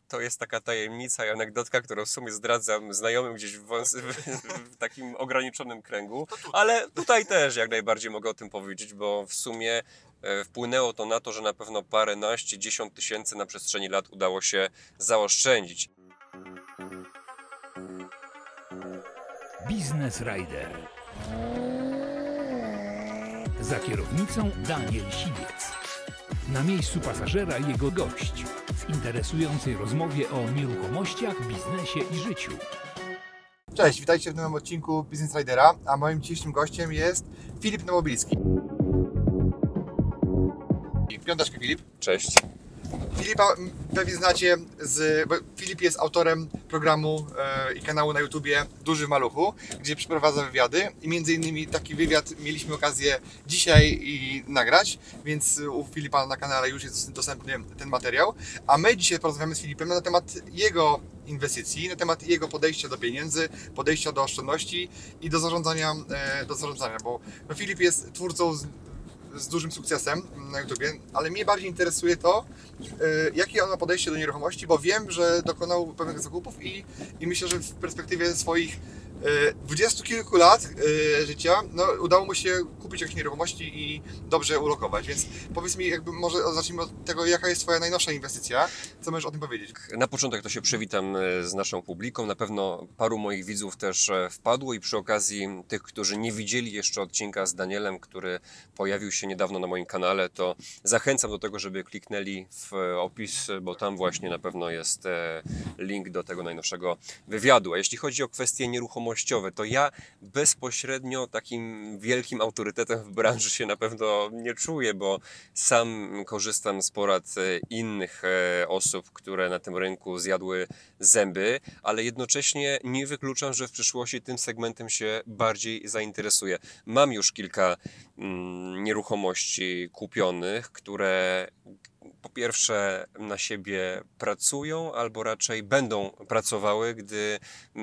to jest taka tajemnica i anegdotka, którą w sumie zdradzam znajomym gdzieś w takim ograniczonym kręgu, ale tutaj też jak najbardziej mogę o tym powiedzieć, bo w sumie wpłynęło to na to, że na pewno paręnaście, 10 tysięcy na przestrzeni lat udało się zaoszczędzić. Business Rider. Za kierownicą Daniel Siwiec. Na miejscu pasażera jego gość w interesującej rozmowie o nieruchomościach, biznesie i życiu. Cześć, witajcie w nowym odcinku Business Ridera, a moim dzisiejszym gościem jest Filip Nowobilski. Piąteczkę, Filip. Cześć. Filipa pewnie znacie, bo Filip jest autorem programu i kanału na YouTubie Duży w Maluchu, gdzie przeprowadza wywiady i między innymi taki wywiad mieliśmy okazję dzisiaj nagrać, więc u Filipa na kanale już jest dostępny ten materiał, a my dzisiaj porozmawiamy z Filipem na temat jego inwestycji, na temat jego podejścia do pieniędzy, podejścia do oszczędności i do zarządzania, bo Filip jest twórcą z dużym sukcesem na YouTubie, ale mnie bardziej interesuje to, jakie on ma podejście do nieruchomości, bo wiem, że dokonał pewnych zakupów i myślę, że w perspektywie swoich 20 kilku lat życia udało mu się kupić jakieś nieruchomości i dobrze ulokować, więc powiedz mi, może zacznijmy od tego, jaka jest Twoja najnowsza inwestycja, co możesz o tym powiedzieć? Na początek to się przywitam z naszą publiką, na pewno paru moich widzów też wpadło i przy okazji tych, którzy nie widzieli jeszcze odcinka z Danielem, który pojawił się niedawno na moim kanale, to zachęcam do tego, żeby kliknęli w opis, bo tam właśnie na pewno jest link do tego najnowszego wywiadu. A jeśli chodzi o kwestie nieruchomościowe, to ja bezpośrednio takim wielkim autorytetem w branży się na pewno nie czuję, bo sam korzystam z porad innych osób, które na tym rynku zjadły zęby, ale jednocześnie nie wykluczam, że w przyszłości tym segmentem się bardziej zainteresuję. Mam już kilka nieruchomości kupionych, które po pierwsze na siebie pracują, albo raczej będą pracowały, gdy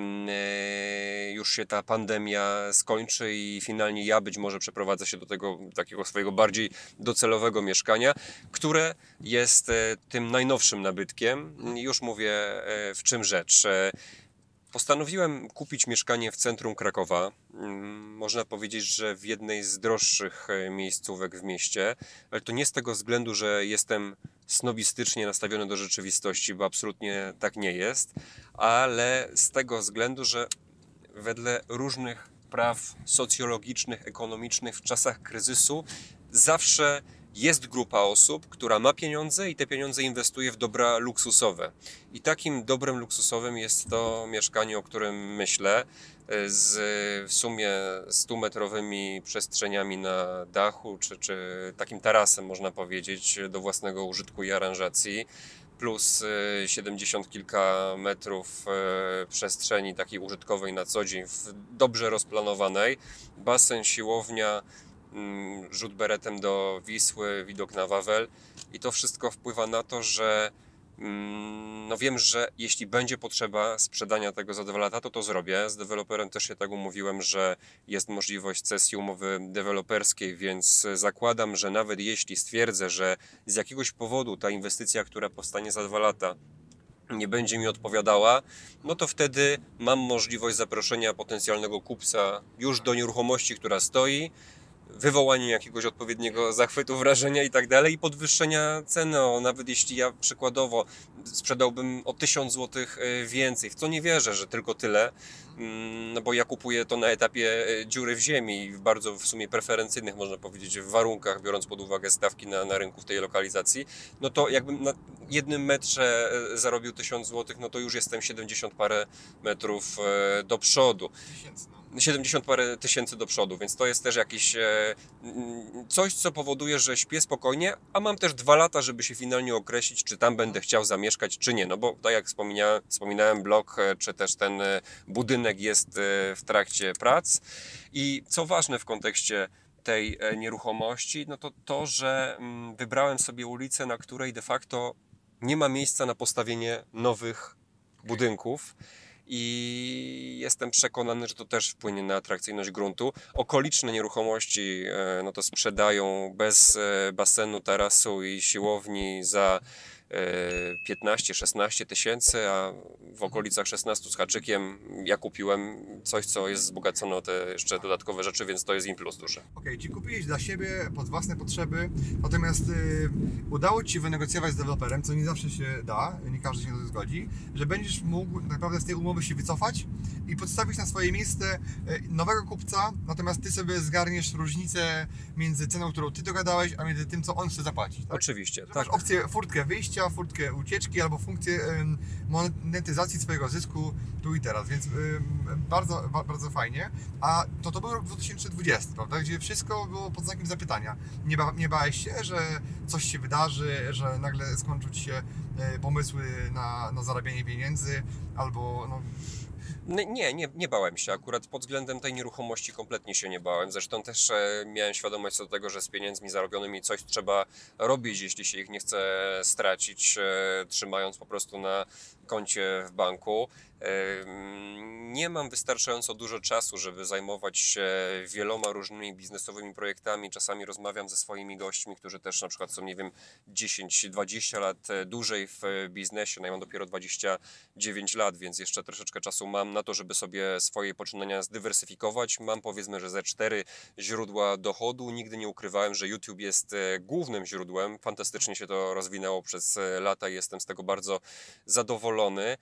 już się ta pandemia skończy i finalnie ja być może przeprowadzę się do tego takiego swojego bardziej docelowego mieszkania, które jest tym najnowszym nabytkiem. Już mówię, w czym rzecz. Postanowiłem kupić mieszkanie w centrum Krakowa. Można powiedzieć, że w jednej z droższych miejscówek w mieście, ale to nie z tego względu, że jestem snobistycznie nastawiony do rzeczywistości, bo absolutnie tak nie jest, ale z tego względu, że wedle różnych praw socjologicznych, ekonomicznych w czasach kryzysu zawsze jest grupa osób, która ma pieniądze i te pieniądze inwestuje w dobra luksusowe. I takim dobrem luksusowym jest to mieszkanie, o którym myślę, z w sumie 100-metrowymi przestrzeniami na dachu, czy takim tarasem, można powiedzieć, do własnego użytku i aranżacji, plus 70 kilka metrów przestrzeni takiej użytkowej na co dzień, dobrze rozplanowanej, basen, siłownia, rzut beretem do Wisły, widok na Wawel i to wszystko wpływa na to, że wiem, że jeśli będzie potrzeba sprzedania tego za 2 lata, to zrobię. Z deweloperem też się tak umówiłem, że jest możliwość cesji umowy deweloperskiej, więc zakładam, że nawet jeśli stwierdzę, że z jakiegoś powodu ta inwestycja, która powstanie za 2 lata, nie będzie mi odpowiadała, no to wtedy mam możliwość zaproszenia potencjalnego kupca już do nieruchomości, która stoi, wywołanie jakiegoś odpowiedniego zachwytu, wrażenia i tak dalej i podwyższenia ceny, nawet jeśli ja przykładowo sprzedałbym o 1000 zł więcej, w co nie wierzę, że tylko tyle, no bo ja kupuję to na etapie dziury w ziemi w bardzo w sumie preferencyjnych, można powiedzieć, warunkach, biorąc pod uwagę stawki na rynku w tej lokalizacji, no to jakbym na jednym metrze zarobił 1000 zł, no to już jestem 70 parę metrów do przodu. 70 parę tysięcy do przodu, więc to jest też jakieś coś, co powoduje, że śpię spokojnie, a mam też 2 lata, żeby się finalnie określić, czy tam będę chciał zamieszkać, czy nie, no bo tak jak wspominałem, blok, czy też ten budynek jest w trakcie prac i co ważne w kontekście tej nieruchomości, no to, że wybrałem sobie ulicę, na której de facto nie ma miejsca na postawienie nowych budynków. I jestem przekonany, że to też wpłynie na atrakcyjność gruntu. Okoliczne nieruchomości no to sprzedają bez basenu, tarasu i siłowni za 15-16 tysięcy, a w okolicach 16 z haczykiem ja kupiłem coś, co jest wzbogacone o te jeszcze dodatkowe rzeczy, więc to jest im plus duży. Okej, czyli kupiłeś dla siebie, pod własne potrzeby, natomiast udało Ci się wynegocjować z deweloperem, co nie zawsze się da, nie każdy się na to zgodzi, że będziesz mógł tak naprawdę z tej umowy się wycofać i podstawić na swoje miejsce nowego kupca, natomiast Ty sobie zgarniesz różnicę między ceną, którą Ty dogadałeś, a między tym, co on chce zapłacić. Tak? Oczywiście, Że tak. masz opcję furtkę wyjścia, furtkę ucieczki albo funkcję monetyzacji swojego zysku tu i teraz, więc bardzo fajnie. A to był rok 2020, prawda? Gdzie wszystko było pod znakiem zapytania. Nie bałeś się, że coś się wydarzy, że nagle skończą Ci się pomysły na zarabianie pieniędzy albo no... Nie bałem się. Akurat pod względem tej nieruchomości kompletnie się nie bałem. Zresztą też miałem świadomość co do tego, że z pieniędzmi zarobionymi coś trzeba robić, jeśli się ich nie chce stracić, trzymając po prostu na koncie w banku. Nie mam wystarczająco dużo czasu, żeby zajmować się wieloma różnymi biznesowymi projektami. Czasami rozmawiam ze swoimi gośćmi, którzy też na przykład są, nie wiem, 10-20 lat dłużej w biznesie. No ja mam dopiero 29 lat, więc jeszcze troszeczkę czasu mam na to, żeby sobie swoje poczynania zdywersyfikować. Mam powiedzmy, że ze 4 źródła dochodu. Nigdy nie ukrywałem, że YouTube jest głównym źródłem. Fantastycznie się to rozwinęło przez lata i jestem z tego bardzo zadowolony.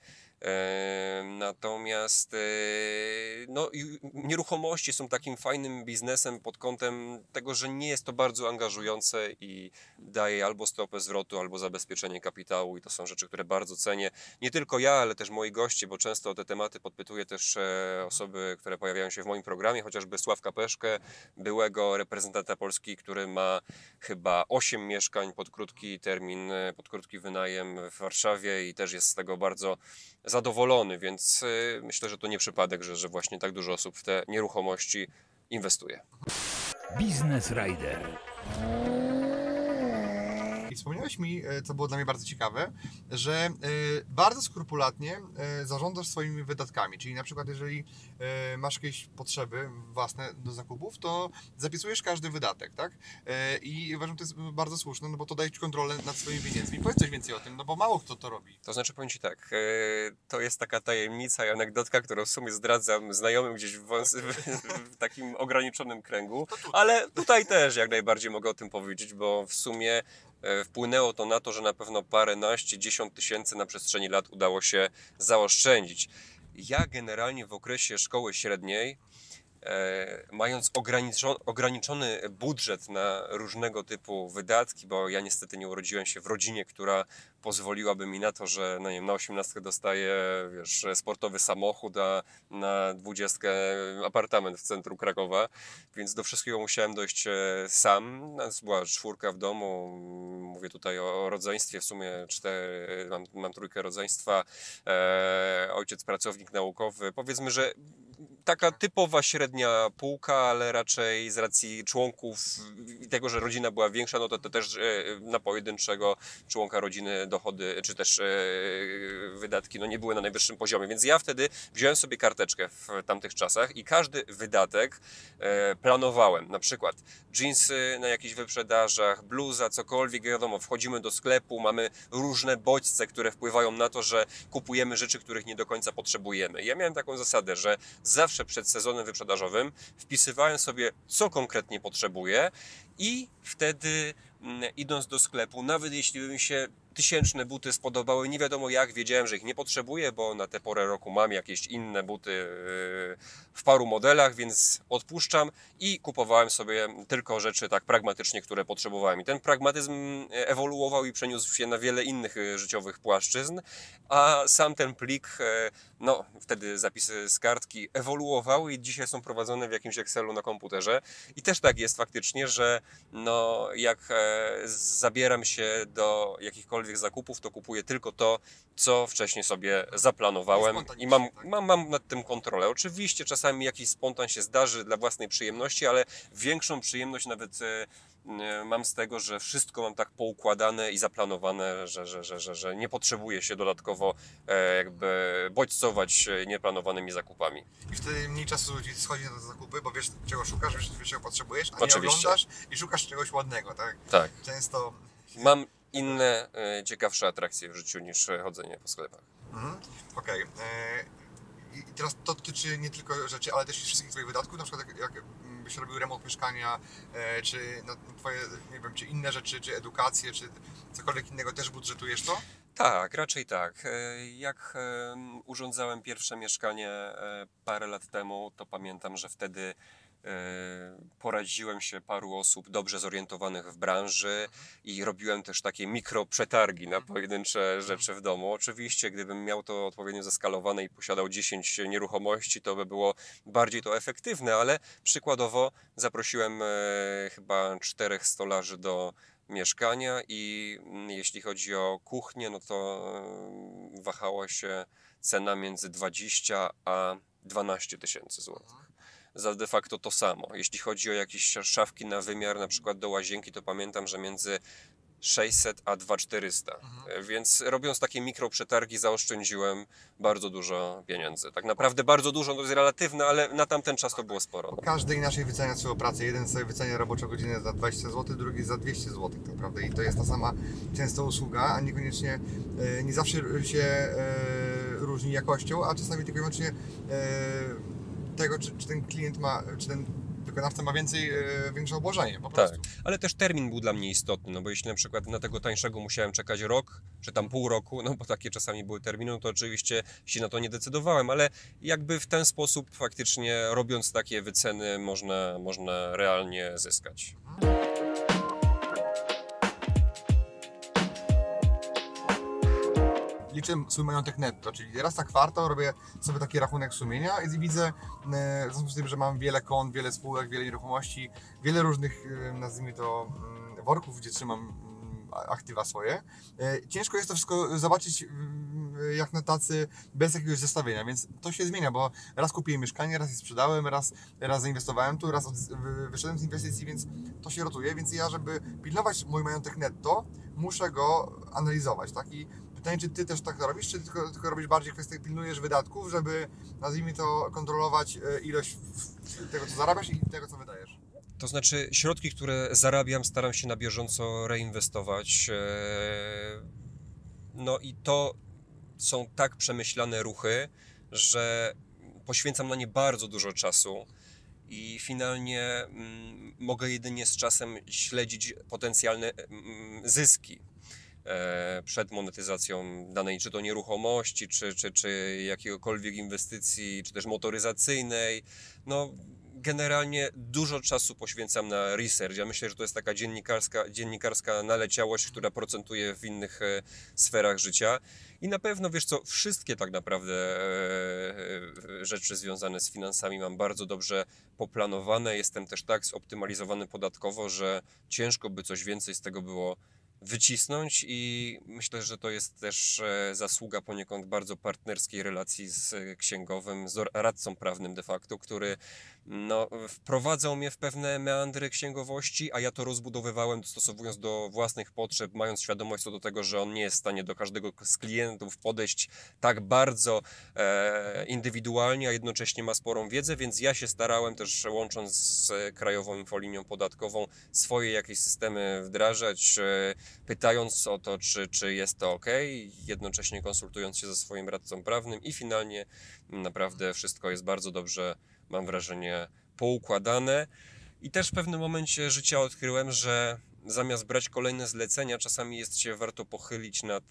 Natomiast no, nieruchomości są takim fajnym biznesem pod kątem tego, że nie jest to bardzo angażujące i daje albo stopę zwrotu, albo zabezpieczenie kapitału i to są rzeczy, które bardzo cenię. Nie tylko ja, ale też moi goście, bo często o te tematy podpytuję też osoby, które pojawiają się w moim programie, chociażby Sławka Peszkę, byłego reprezentanta Polski, który ma chyba 8 mieszkań pod krótki termin, pod krótki wynajem w Warszawie i też jest z tego bardzo zadowolony, więc myślę, że to nie przypadek, że właśnie tak dużo osób w te nieruchomości inwestuje. Biznes Rider. I wspomniałeś mi, co było dla mnie bardzo ciekawe, że bardzo skrupulatnie zarządzasz swoimi wydatkami, czyli na przykład jeżeli masz jakieś potrzeby własne do zakupów, to zapisujesz każdy wydatek, tak? I uważam, że to jest bardzo słuszne, no bo to daje Ci kontrolę nad swoimi pieniędzmi. Powiedz coś więcej o tym, no bo mało kto to robi. To znaczy, powiem Ci tak, to jest taka tajemnica i anegdotka, którą w sumie zdradzam znajomym gdzieś w takim ograniczonym kręgu, ale tutaj też jak najbardziej mogę o tym powiedzieć, bo w sumie wpłynęło to na to, że na pewno paręnaście, 10 tysięcy na przestrzeni lat udało się zaoszczędzić. Ja generalnie w okresie szkoły średniej, mając ograniczony budżet na różnego typu wydatki, bo ja niestety nie urodziłem się w rodzinie, która pozwoliłaby mi na to, że no nie wiem, na 18 dostaję, wiesz, sportowy samochód, a na 20 apartament w centrum Krakowa, więc do wszystkiego musiałem dojść sam. Nas była 4 w domu, mówię tutaj o rodzeństwie, w sumie 4, mam 3 rodzeństwa, ojciec pracownik naukowy, powiedzmy, że taka typowa średnia półka, ale raczej z racji członków i tego, że rodzina była większa, no to też na pojedynczego członka rodziny dochody, czy też wydatki no nie były na najwyższym poziomie. Więc ja wtedy wziąłem sobie karteczkę w tamtych czasach i każdy wydatek planowałem. Na przykład dżinsy na jakichś wyprzedażach, bluza, cokolwiek, wiadomo, wchodzimy do sklepu, mamy różne bodźce, które wpływają na to, że kupujemy rzeczy, których nie do końca potrzebujemy. I ja miałem taką zasadę, że zawsze przed sezonem wyprzedażowym wpisywałem sobie, co konkretnie potrzebuję i wtedy idąc do sklepu, nawet jeśli by mi się 1000 buty spodobały, nie wiadomo jak, wiedziałem, że ich nie potrzebuję, bo na tę porę roku mam jakieś inne buty w paru modelach, więc odpuszczam i kupowałem sobie tylko rzeczy tak pragmatycznie, które potrzebowałem. I ten pragmatyzm ewoluował i przeniósł się na wiele innych życiowych płaszczyzn, a sam ten plik, no wtedy zapisy z kartki ewoluowały i dzisiaj są prowadzone w jakimś Excelu na komputerze. I też tak jest faktycznie, że no jak zabieram się do jakichkolwiek zakupów, to kupuję tylko to, co wcześniej sobie zaplanowałem i mam nad tym kontrolę. Oczywiście czasami jakiś spontan się zdarzy dla własnej przyjemności, ale większą przyjemność nawet mam z tego, że wszystko mam tak poukładane i zaplanowane, że nie potrzebuję się dodatkowo jakby bodźcować nieplanowanymi zakupami. I wtedy mniej czasu schodzi na te zakupy, bo wiesz, czego szukasz, wiesz czego potrzebujesz, a Oczywiście. nie oglądasz i szukasz czegoś ładnego, tak? Tak. Często... inne, ciekawsze atrakcje w życiu niż chodzenie po sklepach. Okej. I teraz to dotyczy nie tylko rzeczy, ale też wszystkich Twoich wydatków, na przykład jak byś robił remont mieszkania, czy na Twoje, nie wiem, czy inne rzeczy, czy edukację, czy cokolwiek innego, też budżetujesz to? Tak, raczej tak. Jak urządzałem pierwsze mieszkanie parę lat temu, to pamiętam, że wtedy poradziłem się paru osób dobrze zorientowanych w branży i robiłem też takie mikroprzetargi na pojedyncze rzeczy w domu. Oczywiście, gdybym miał to odpowiednio zeskalowane i posiadał 10 nieruchomości, to by było bardziej to efektywne, ale przykładowo zaprosiłem chyba 4 stolarzy do mieszkania i jeśli chodzi o kuchnię, no to wahała się cena między 20 a 12 tysięcy złotych. Za de facto to samo. Jeśli chodzi o jakieś szafki na wymiar, na przykład do łazienki, to pamiętam, że między 600 a 2400. Więc robiąc takie mikroprzetargi zaoszczędziłem bardzo dużo pieniędzy. Tak naprawdę bardzo dużo, to jest relatywne, ale na tamten czas to było sporo. Każdy inaczej wycenia swoją pracę. Jeden sobie wycenia roboczą godzinę za 20 zł, drugi za 200 zł tak naprawdę. I to jest ta sama często usługa, a niekoniecznie, nie zawsze się różni jakością, a czasami tylko i wyłącznie tego, czy ten klient ma, czy ten wykonawca ma większe obłożenie po prostu. Tak, ale też termin był dla mnie istotny, no bo jeśli na przykład na tego tańszego musiałem czekać rok, czy tam pół roku, no bo takie czasami były terminy, no to oczywiście się na to nie decydowałem, ale jakby w ten sposób faktycznie robiąc takie wyceny można realnie zyskać. Liczę swój majątek netto, czyli raz na kwartał robię sobie taki rachunek sumienia i widzę, w związku z tym, że mam wiele kont, wiele spółek, wiele nieruchomości, wiele różnych, nazwijmy to, worków, gdzie trzymam aktywa swoje. Ciężko jest to wszystko zobaczyć jak na tacy bez jakiegoś zestawienia, więc to się zmienia, bo raz kupiłem mieszkanie, raz je sprzedałem, raz zainwestowałem tu, raz wyszedłem z inwestycji, więc to się rotuje, więc ja, żeby pilnować mój majątek netto, muszę go analizować, tak? I pytanie, czy Ty też tak to robisz, czy tylko robisz bardziej kwestię, pilnujesz wydatków, żeby, nazwijmy to, kontrolować ilość tego, co zarabiasz i tego, co wydajesz? To znaczy środki, które zarabiam, staram się na bieżąco reinwestować. No i to są tak przemyślane ruchy, że poświęcam na nie bardzo dużo czasu i finalnie mogę jedynie z czasem śledzić potencjalne zyski przed monetyzacją danej, czy to nieruchomości, czy jakiegokolwiek inwestycji, czy też motoryzacyjnej. No, generalnie dużo czasu poświęcam na research. Ja myślę, że to jest taka dziennikarska naleciałość, która procentuje w innych sferach życia. I na pewno, wiesz co, wszystkie tak naprawdę rzeczy związane z finansami mam bardzo dobrze poplanowane. Jestem też tak zoptymalizowany podatkowo, że ciężko by coś więcej z tego było wycisnąć i myślę, że to jest też zasługa poniekąd bardzo partnerskiej relacji z księgowym, z radcą prawnym de facto, który no, wprowadzał mnie w pewne meandry księgowości, a ja to rozbudowywałem, dostosowując do własnych potrzeb, mając świadomość co do tego, że on nie jest w stanie do każdego z klientów podejść tak bardzo indywidualnie, a jednocześnie ma sporą wiedzę, więc ja się starałem też, łącząc z Krajową Infolinią Podatkową, swoje jakieś systemy wdrażać, pytając o to, czy jest to ok, jednocześnie konsultując się ze swoim radcą prawnym i finalnie naprawdę wszystko jest bardzo dobrze, mam wrażenie, poukładane. I też w pewnym momencie życia odkryłem, że zamiast brać kolejne zlecenia, czasami jest się warto pochylić nad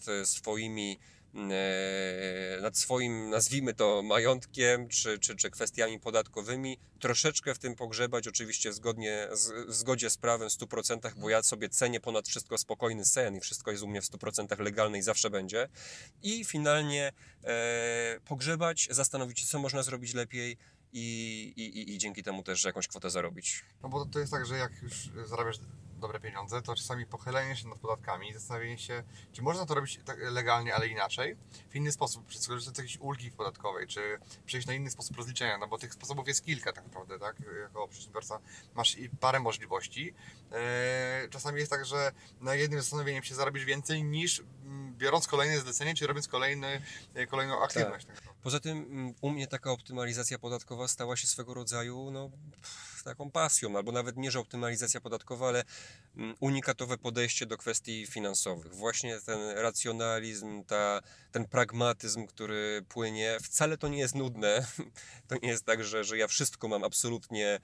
swoim, nazwijmy to, majątkiem, czy kwestiami podatkowymi, troszeczkę w tym pogrzebać, oczywiście w zgodzie z prawem w 100%, bo ja sobie cenię ponad wszystko spokojny sen i wszystko jest u mnie w 100% legalne i zawsze będzie. I finalnie pogrzebać, zastanowić się, co można zrobić lepiej i dzięki temu też jakąś kwotę zarobić. No bo to jest tak, że jak już zarabiasz dobre pieniądze, to czasami pochylenie się nad podatkami i zastanowienie się, czy można to robić tak legalnie, ale inaczej, w inny sposób, skorzystać z jakiejś ulgi podatkowej, czy przejść na inny sposób rozliczenia, no bo tych sposobów jest kilka tak naprawdę, tak? Jako przedsiębiorca masz parę możliwości. Czasami jest tak, że na jednym zastanowieniem się zarobisz więcej niż biorąc kolejne zlecenie, czy robiąc kolejną aktywność. Tak. Poza tym u mnie taka optymalizacja podatkowa stała się swego rodzaju taką pasją, albo nawet nie, że optymalizacja podatkowa, ale unikatowe podejście do kwestii finansowych. Właśnie ten racjonalizm, ten pragmatyzm, który płynie, wcale to nie jest nudne. To nie jest tak, że ja wszystko mam absolutnie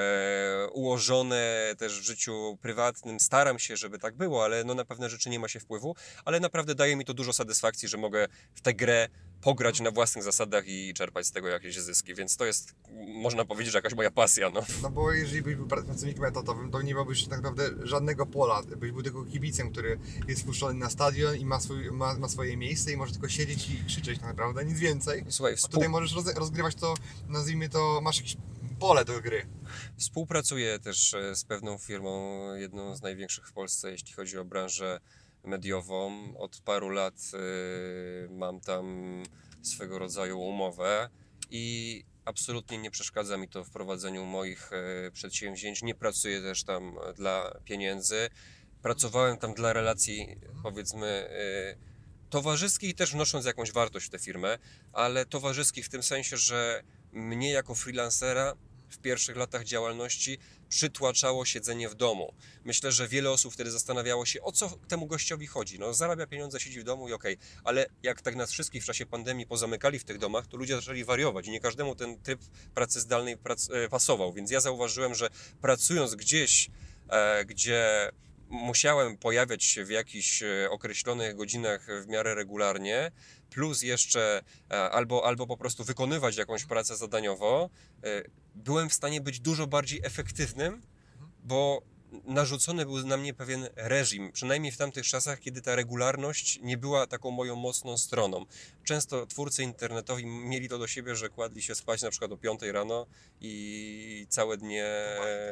ułożone też w życiu prywatnym. Staram się, żeby tak było, ale na pewne rzeczy nie ma się wpływu, ale naprawdę daje mi to dużo satysfakcji, że mogę w tę grę pograć na własnych zasadach i czerpać z tego jakieś zyski, więc to jest, można powiedzieć, że jakaś moja pasja. No bo jeżeli byś był pracownikiem etatowym, to nie miałbyś tak naprawdę żadnego pola, byś był tylko kibicem, który jest wpuszczony na stadion i ma swoje miejsce i może tylko siedzieć i krzyczeć tak naprawdę, nic więcej. Słuchaj, a tutaj możesz rozgrywać to, nazwijmy to, masz jakieś pole do gry. Współpracuję też z pewną firmą, jedną z największych w Polsce, jeśli chodzi o branżę mediową. Od paru lat mam tam swego rodzaju umowę i absolutnie nie przeszkadza mi to w prowadzeniu moich przedsięwzięć. Nie pracuję też tam dla pieniędzy. Pracowałem tam dla relacji, powiedzmy, towarzyskich, też wnosząc jakąś wartość w tę firmę, ale towarzyskich w tym sensie, że mnie jako freelancera w pierwszych latach działalności przytłaczało siedzenie w domu. Myślę, że wiele osób wtedy zastanawiało się, o co temu gościowi chodzi. No, zarabia pieniądze, siedzi w domu i okej. Ale jak tak nas wszystkich w czasie pandemii pozamykali w tych domach, to ludzie zaczęli wariować i nie każdemu ten tryb pracy zdalnej pasował. Więc ja zauważyłem, że pracując gdzieś, gdzie musiałem pojawiać się w jakichś określonych godzinach w miarę regularnie, plus jeszcze albo po prostu wykonywać jakąś pracę zadaniowo, byłem w stanie być dużo bardziej efektywnym, bo narzucony był na mnie pewien reżim, przynajmniej w tamtych czasach, kiedy ta regularność nie była taką moją mocną stroną. Często twórcy internetowi mieli to do siebie, że kładli się spać na przykład o 5 rano i całe dnie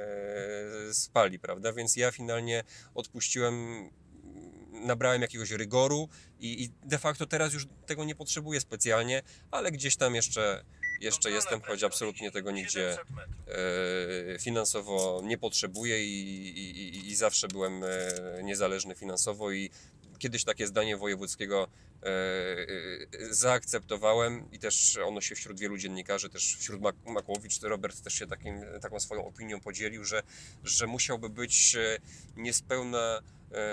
spali, prawda? Więc ja finalnie odpuściłem, nabrałem jakiegoś rygoru i de facto teraz już tego nie potrzebuję specjalnie, ale gdzieś tam jeszcze jestem, choć absolutnie tego nigdzie finansowo nie potrzebuję i zawsze byłem niezależny finansowo i kiedyś takie zdanie wojewódzkiego zaakceptowałem i też ono się wśród wielu dziennikarzy, też wśród Makłowicz, Robert też się taką swoją opinią podzielił, że musiałby być niespełna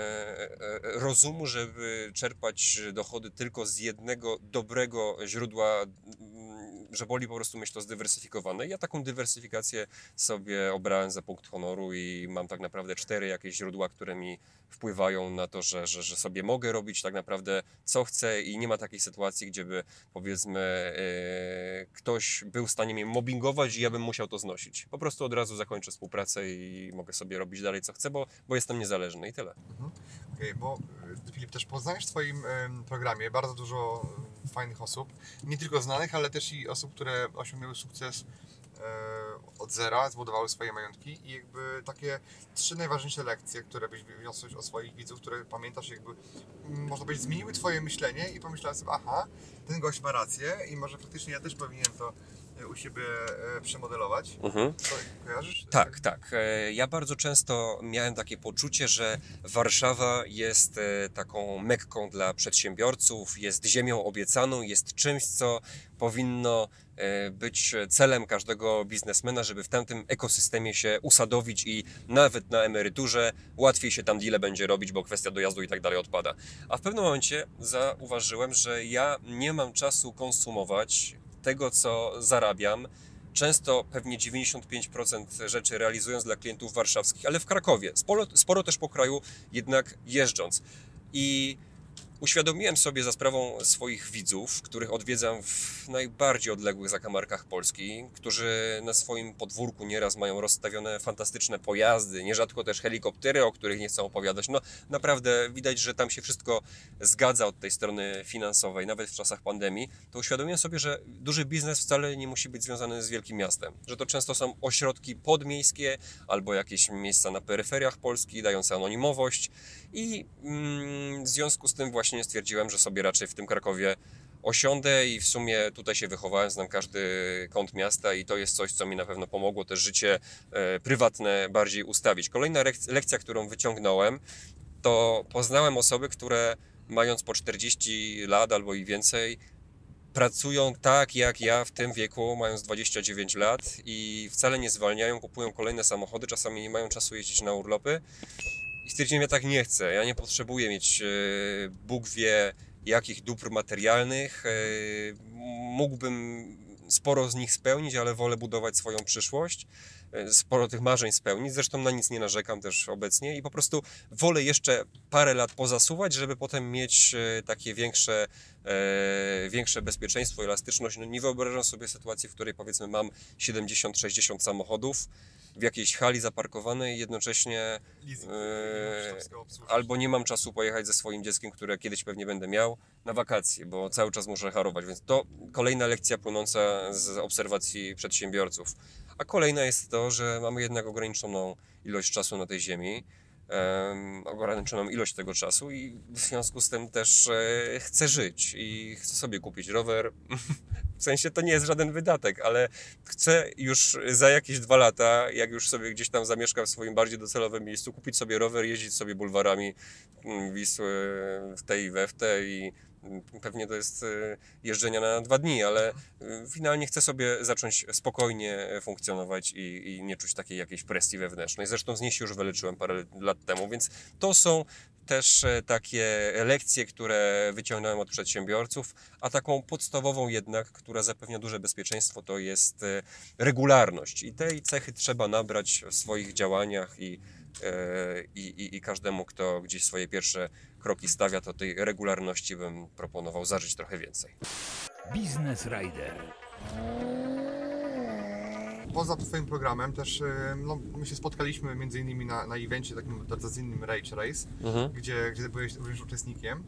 rozumu, żeby czerpać dochody tylko z jednego dobrego źródła, że woli po prostu mieć to zdywersyfikowane. Ja taką dywersyfikację sobie obrałem za punkt honoru i mam tak naprawdę 4 jakieś źródła, które mi wpływają na to, że sobie mogę robić tak naprawdę co chcę i nie ma takiej sytuacji, gdzie by, powiedzmy, ktoś był w stanie mnie mobbingować i ja bym musiał to znosić. Po prostu od razu zakończę współpracę i mogę sobie robić dalej co chcę, bo jestem niezależny i tyle. Okej, bo Filip, też poznajesz w swoim programie bardzo dużo fajnych osób, nie tylko znanych, ale też i osób, które osiągnęły sukces od zera, zbudowały swoje majątki i jakby takie 3 najważniejsze lekcje, które byś wyniosłeś od swoich widzów, które pamiętasz, jakby można powiedzieć zmieniły twoje myślenie i pomyślałeś sobie, aha, ten gość ma rację i może faktycznie ja też powinienem to u siebie przemodelować. Co, kojarzysz? Tak. Ja bardzo często miałem takie poczucie, że Warszawa jest taką Mekką dla przedsiębiorców, jest ziemią obiecaną, jest czymś, co powinno być celem każdego biznesmena, żeby w tamtym ekosystemie się usadowić i nawet na emeryturze łatwiej się tam deale będzie robić, bo kwestia dojazdu i tak dalej odpada. A w pewnym momencie zauważyłem, że ja nie mam czasu konsumować tego, co zarabiam, często pewnie 95% rzeczy realizując dla klientów warszawskich, ale w Krakowie, sporo też po kraju jednak jeżdżąc. I uświadomiłem sobie za sprawą swoich widzów, których odwiedzam w najbardziej odległych zakamarkach Polski, którzy na swoim podwórku nieraz mają rozstawione fantastyczne pojazdy, nierzadko też helikoptery, o których nie chcę opowiadać. No naprawdę widać, że tam się wszystko zgadza od tej strony finansowej, nawet w czasach pandemii. To uświadomiłem sobie, że duży biznes wcale nie musi być związany z wielkim miastem, że to często są ośrodki podmiejskie albo jakieś miejsca na peryferiach Polski, dające anonimowość i w związku z tym właśnie stwierdziłem, że sobie raczej w tym Krakowie osiądę i w sumie tutaj się wychowałem, znam każdy kąt miasta i to jest coś, co mi na pewno pomogło też życie prywatne bardziej ustawić. Kolejna lekcja, którą wyciągnąłem, to poznałem osoby, które mając po 40 lat albo i więcej, pracują tak jak ja w tym wieku, mając 29 lat i wcale nie zwalniają, kupują kolejne samochody, czasami nie mają czasu jeździć na urlopy. I stwierdziłem, ja tak nie chcę, ja nie potrzebuję mieć Bóg wie jakich dóbr materialnych, mógłbym sporo z nich spełnić, ale wolę budować swoją przyszłość, sporo tych marzeń spełnić, zresztą na nic nie narzekam też obecnie i po prostu wolę jeszcze parę lat pozasuwać, żeby potem mieć takie większe bezpieczeństwo, elastyczność. No nie wyobrażam sobie sytuacji, w której powiedzmy mam 70-60 samochodów w jakiejś hali zaparkowanej i jednocześnie albo nie mam czasu pojechać ze swoim dzieckiem, które kiedyś pewnie będę miał, na wakacje, bo cały czas muszę harować, więc to kolejna lekcja płynąca z obserwacji przedsiębiorców. A kolejna jest to, że mamy jednak ograniczoną ilość czasu na tej ziemi, ograniczoną ilość tego czasu i w związku z tym też chcę żyć i chcę sobie kupić rower. W sensie to nie jest żaden wydatek, ale chcę już za jakieś 2 lata, jak już sobie gdzieś tam zamieszkam w swoim bardziej docelowym miejscu, kupić sobie rower, jeździć sobie bulwarami Wisły w tej i we w tej i pewnie to jest jeżdżenia na 2 dni, ale finalnie chcę sobie zacząć spokojnie funkcjonować i nie czuć takiej jakiejś presji wewnętrznej. Zresztą z niej się już wyleczyłem parę lat temu, więc to są też takie lekcje, które wyciągnąłem od przedsiębiorców, a taką podstawową jednak, która zapewnia duże bezpieczeństwo, to jest regularność. I tej cechy trzeba nabrać w swoich działaniach i każdemu, kto gdzieś swoje pierwsze kroki stawia, to tej regularności bym proponował zażyć trochę więcej. Biznes Rider. Poza Twoim programem też my się spotkaliśmy między innymi na evencie takim tradycyjnym Rage Race, gdzie byłeś również uczestnikiem.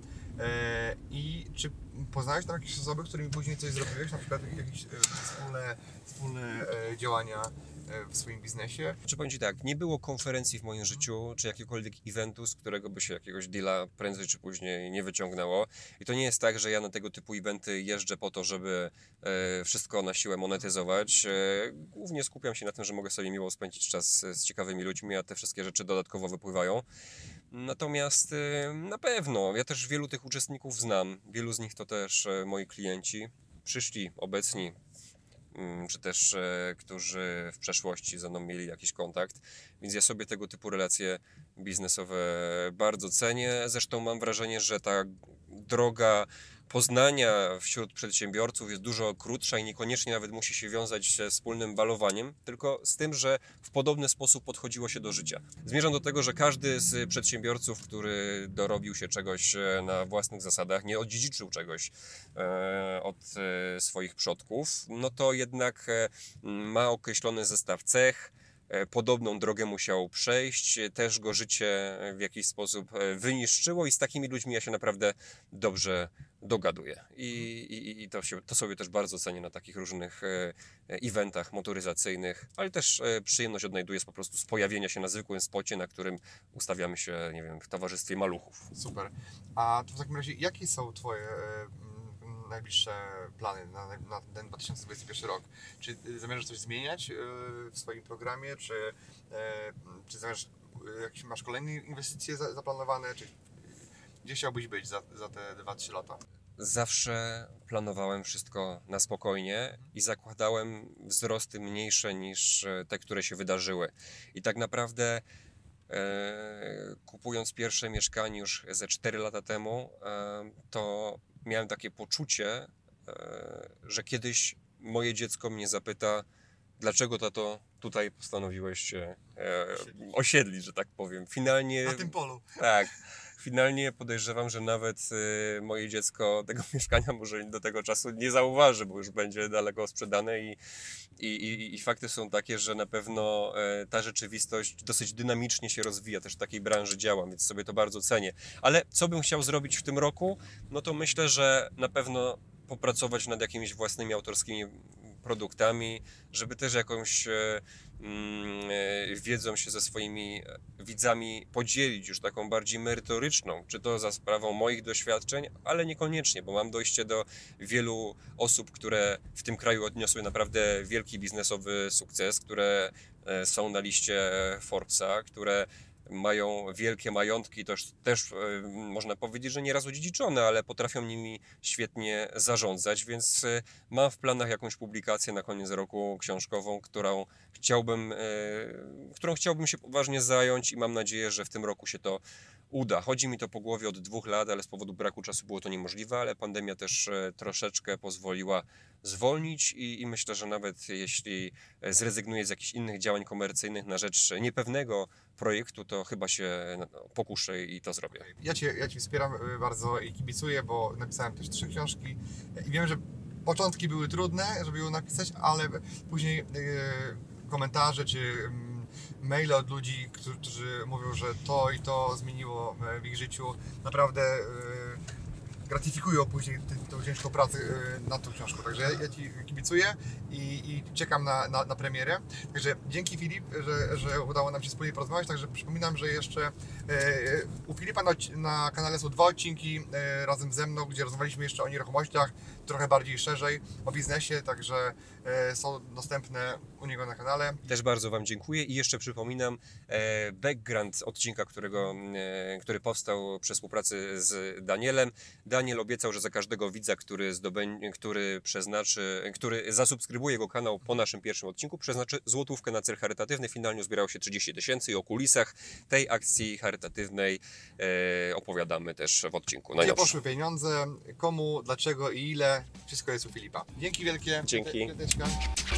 I czy poznałeś tam jakieś osoby, którymi później coś zrobiłeś, na przykład jakieś wspólne działania w swoim biznesie? Czy powiem Ci tak, nie było konferencji w moim życiu, czy jakiegokolwiek eventu, z którego by się jakiegoś deala prędzej czy później nie wyciągnęło. I to nie jest tak, że ja na tego typu eventy jeżdżę po to, żeby wszystko na siłę monetyzować. Głównie skupiam się na tym, że mogę sobie miło spędzić czas z ciekawymi ludźmi, a te wszystkie rzeczy dodatkowo wypływają. Natomiast na pewno, ja też wielu tych uczestników znam, wielu z nich to też moi klienci, przyszli, obecni, czy też którzy w przeszłości ze mną mieli jakiś kontakt, więc ja sobie tego typu relacje biznesowe bardzo cenię. Zresztą mam wrażenie, że ta droga poznania wśród przedsiębiorców jest dużo krótsza i niekoniecznie nawet musi się wiązać ze wspólnym balowaniem, tylko z tym, że w podobny sposób podchodziło się do życia. Zmierzam do tego, że każdy z przedsiębiorców, który dorobił się czegoś na własnych zasadach, nie odziedziczył czegoś od swoich przodków, no to jednak ma określony zestaw cech, podobną drogę musiał przejść, też go życie w jakiś sposób wyniszczyło i z takimi ludźmi ja się naprawdę dobrze dogaduję. I to sobie też bardzo cenię na takich różnych eventach motoryzacyjnych, ale też przyjemność odnajduję po prostu z pojawienia się na zwykłym spocie, na którym ustawiamy się, nie wiem, w towarzystwie maluchów. Super. A to w takim razie, jakie są Twoje najbliższe plany na ten 2021 rok? Czy zamierzasz coś zmieniać w swoim programie, czy zamierzasz, jakieś masz kolejne inwestycje zaplanowane, czy gdzie chciałbyś być za te 2-3 lata? Zawsze planowałem wszystko na spokojnie i zakładałem wzrosty mniejsze niż te, które się wydarzyły. I tak naprawdę kupując pierwsze mieszkanie już ze 4 lata temu, to miałem takie poczucie, że kiedyś moje dziecko mnie zapyta, dlaczego, tato, tutaj postanowiłeś się osiedlić, że tak powiem. Finalnie... Na tym polu. Tak. Finalnie podejrzewam, że nawet moje dziecko tego mieszkania może do tego czasu nie zauważy, bo już będzie daleko sprzedane i fakty są takie, że na pewno ta rzeczywistość dosyć dynamicznie się rozwija, też w takiej branży działam, więc sobie to bardzo cenię. Ale co bym chciał zrobić w tym roku? No to myślę, że na pewno popracować nad jakimiś własnymi autorskimi produktami, żeby też jakąś wiedzą się ze swoimi widzami podzielić, już taką bardziej merytoryczną, czy to za sprawą moich doświadczeń, ale niekoniecznie, bo mam dojście do wielu osób, które w tym kraju odniosły naprawdę wielki biznesowy sukces, które są na liście Forbesa, które mają wielkie majątki, też można powiedzieć, że nieraz odziedziczone, ale potrafią nimi świetnie zarządzać, więc mam w planach jakąś publikację na koniec roku książkową, którą chciałbym się poważnie zająć i mam nadzieję, że w tym roku się to uda. Chodzi mi to po głowie od 2 lat, ale z powodu braku czasu było to niemożliwe, ale pandemia też troszeczkę pozwoliła zwolnić i myślę, że nawet jeśli zrezygnuję z jakichś innych działań komercyjnych na rzecz niepewnego projektu, to chyba się pokuszę i to zrobię. Ja Cię wspieram bardzo i kibicuję, bo napisałem też 3 książki i wiem, że początki były trudne, żeby ją napisać, ale później komentarze czy maile od ludzi, którzy mówią, że to i to zmieniło w ich życiu, naprawdę gratyfikują później tą ciężką pracę nad tą książką. Także ja Ci kibicuję i czekam na premierę. Także dzięki Filip, że udało nam się wspólnie porozmawiać. Także przypominam, że jeszcze u Filipa na kanale są 2 odcinki razem ze mną, gdzie rozmawialiśmy jeszcze o nieruchomościach, trochę bardziej szerzej, o biznesie, także są dostępne u niego na kanale. Też bardzo Wam dziękuję i jeszcze przypominam background odcinka, który powstał przy współpracy z Danielem. Daniel obiecał, że za każdego widza, który zasubskrybuje jego kanał po naszym pierwszym odcinku, przeznaczy złotówkę na cel charytatywny. Finalnie zbierało się 30 000 i o kulisach tej akcji charytatywnej opowiadamy też w odcinku Gdzie poszły pieniądze, komu, dlaczego i ile, wszystko jest u Filipa. Dzięki wielkie. Dzięki.